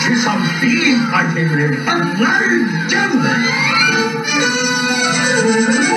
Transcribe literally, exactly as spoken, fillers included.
to some bean fighting with a bloody gentleman.